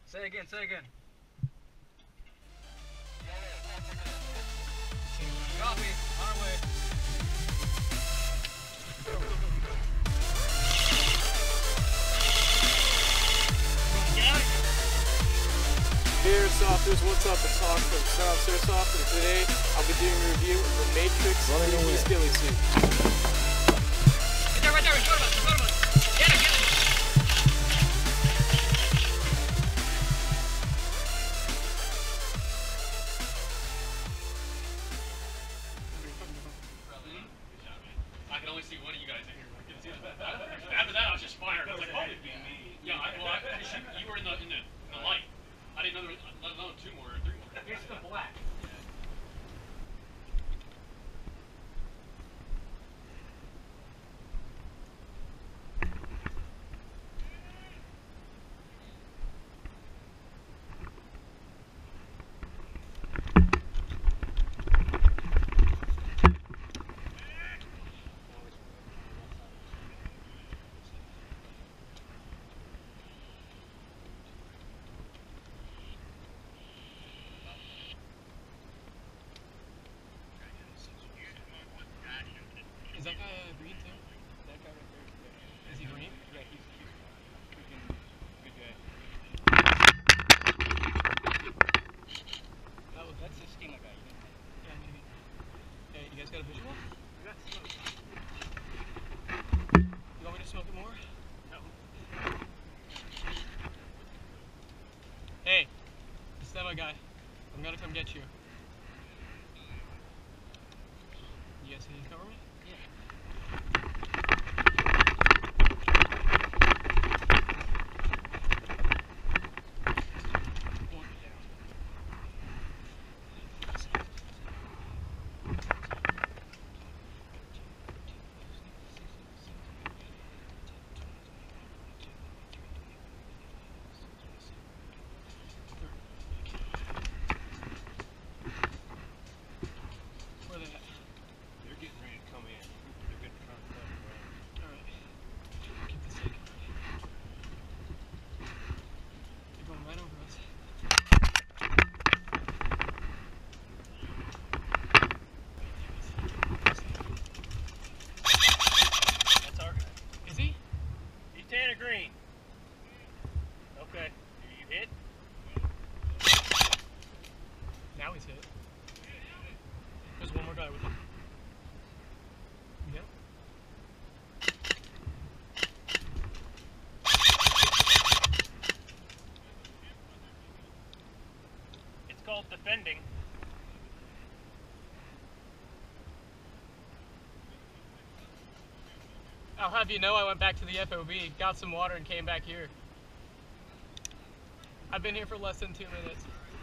Say again, say again. Copy, on our way. Go, go, go. Hey Airsofters, what's up? It's Hawk from S.O.A Airsoft, and today I'll be doing a review of the Matrix G&P Stealth suit. Right there, in front of us, in front of us. Get it, get it. I can only see one of you guys in here. After that, I was just fired. I was like, oh, it'd be me. Yeah, you were in the light. I didn't know there was, let alone 2 more or 3 more. Here's the black. Is that guy green too? That guy right there? Yeah. Is he green? Yeah, he's freaking good guy. Oh, that's the schema guy. Yeah, maybe. Hey, you guys got a visual? We got smoke. You want me to smoke it more? No. Hey, it's that guy. I'm gonna come get you. You guys can you cover me? Green. Okay. Are you hit? Now he's hit. There's one more guy with him. Yeah. It's called defending. I'll have you know I went back to the FOB, got some water, and came back here. I've been here for less than 2 minutes.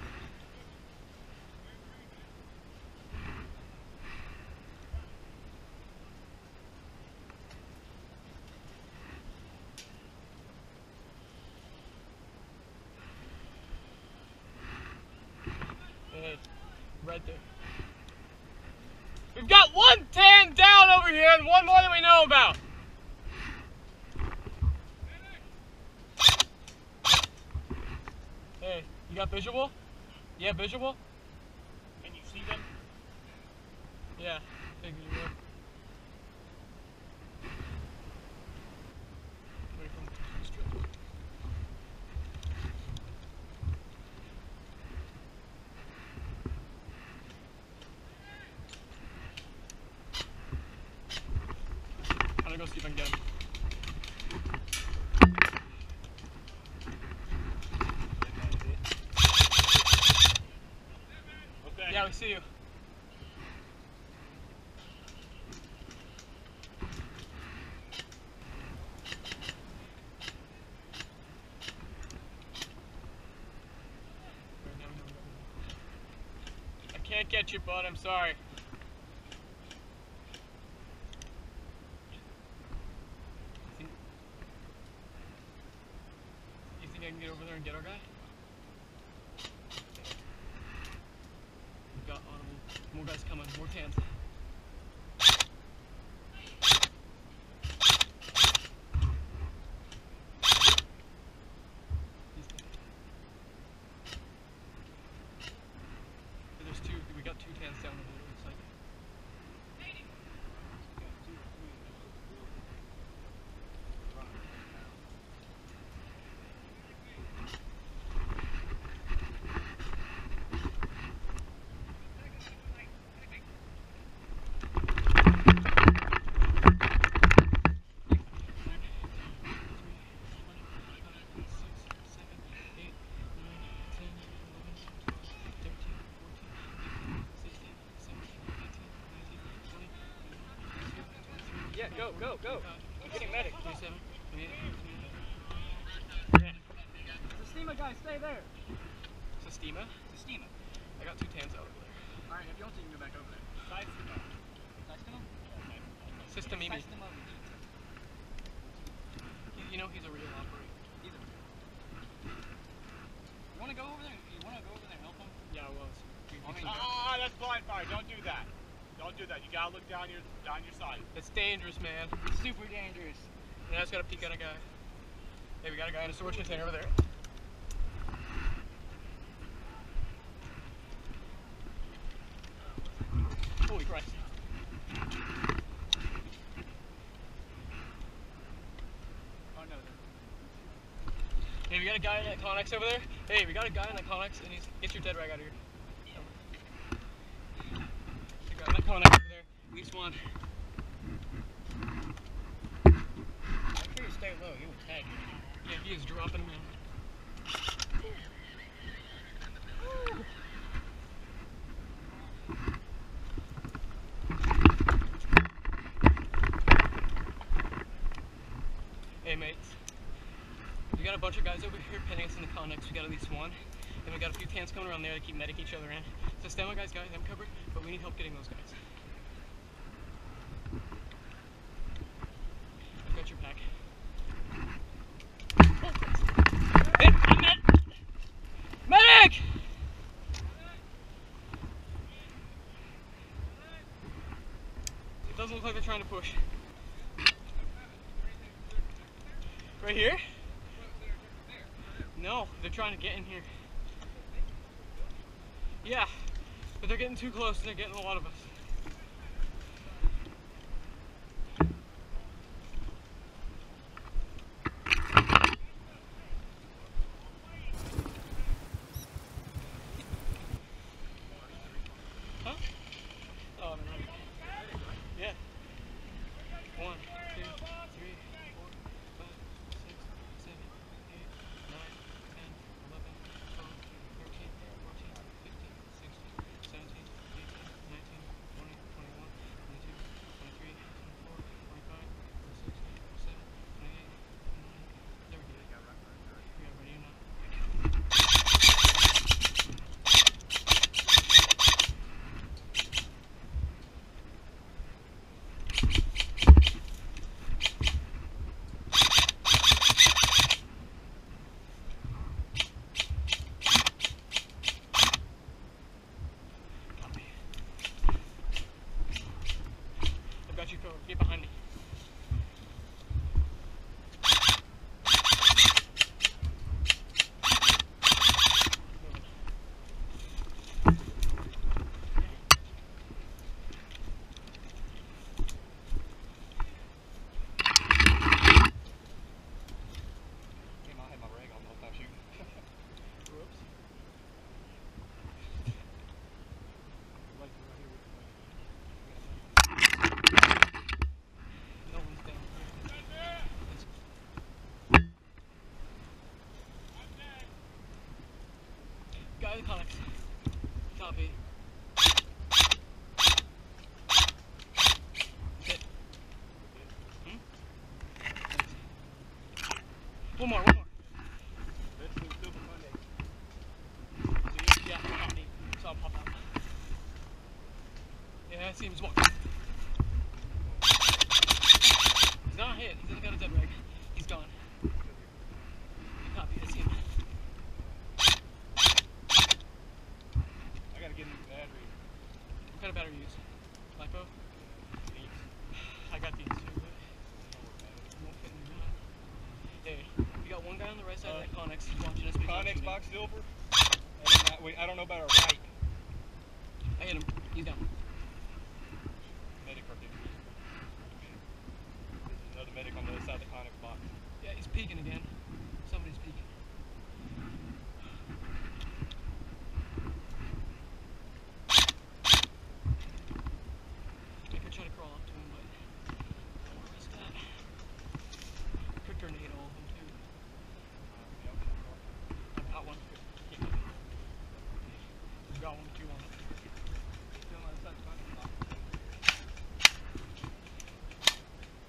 Hey, right there. We've got 1 tan down over here and 1 more than we know about. Hey, you got visual? Yeah, visual? Can you see them? Yeah, I think you will. I'm gonna go see if I can get him. Yeah, we see you. I can't get you, bud. I'm sorry. You think I can get over there and get our guy? Got more guys coming, more tans. Yeah, go. I'm getting medic. 27, 28, 29. Sistema guy, stay there. Sistema? Sistema. I got 2 tans out over there. Alright, if you want to, you can go back over there. System Mimi. You know he's a real operator. You want to go over there? You want to go over there and help him? Yeah, I was. That's blind fire. Don't do that. Don't do that. You gotta look down your side. It's dangerous, man. It's super dangerous. And I just gotta peek at a guy. Hey, we got a guy in a storage container over there. Holy Christ. Oh no. Hey, we got a guy in that Connex over there. Hey, we got a guy in that Connex, and get your dead rag out of here. The guy in that Connex over there. At least one. Make sure you stay low. You would tag you. Yeah, he is dropping him in. Hey mates, we got a bunch of guys over here pinning us in the Connex. We got at least one, and we got a few tans coming around there to keep medic each other in. So stand by guys, I'm covered, but we need help getting those guys. I've got your pack. Hey, I'm medic! It doesn't look like they're trying to push. Right here? No, they're trying to get in here. Yeah, but they're getting too close and they're getting a lot of us. Huh? Oh, I'm ready. Yeah. 1, 2, 3, 4, 5, 6, 7, 8, 9, 10, 11, 12, 13, 14, 15, 16, 17, 18, 19, 20, 21, 22, 23, 24, 25, 26, 27, 28, 29, 30. Yeah, ready or not? Got you covered. Get behind me. Guy in the Connex. Copy. Hit. One more. See? Yeah, copy. Saw him pop out. Yeah, I see him as one. He's not hit. He's got a dead rag. He's gone. Copy. I see him. What kind of battery you use? LiPo? I got these too, but it won't fit in your gun. Hey, we got one guy on the right side of that Connex watching us. Connex box silver. And then I don't know about our right. I hit him. He's down. Medic right there. There's another medic on the other side of the Connex box. Yeah, he's peeking again. Somebody's peeking. Try to crawl up to him, but I don't risk that. Could grenade all of them too. I got one. Yeah. Got one, 2 on it. Still on the side of the box.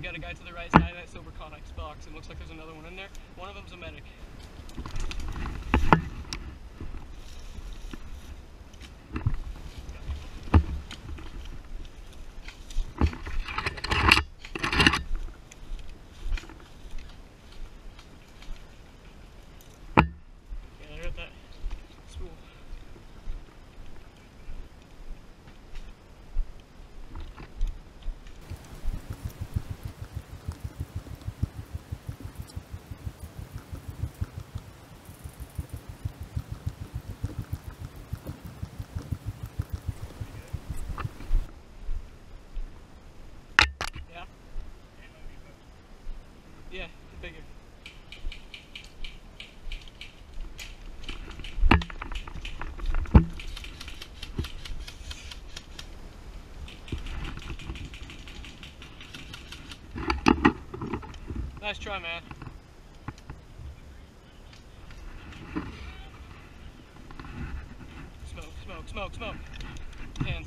got a guy to the right side of that silver Connex box. It looks like there's another one in there. One of them's a medic. Yeah, I got that spool. Yeah, bigger. Nice try, man. Smoke, smoke, smoke, smoke. Hands.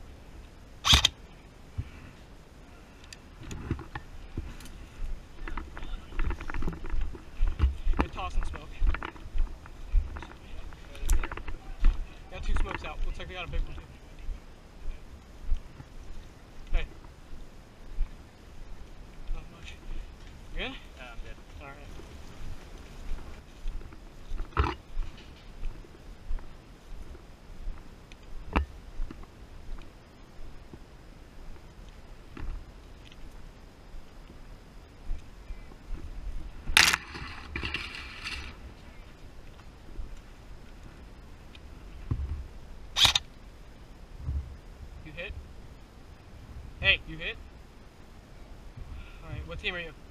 They're tossing smoke. Got 2 smokes out. Looks like they got a big one too. Hey. Not much. You good? Yeah, I'm good. Alright. You hit? Hey, you hit? Alright, what team are you?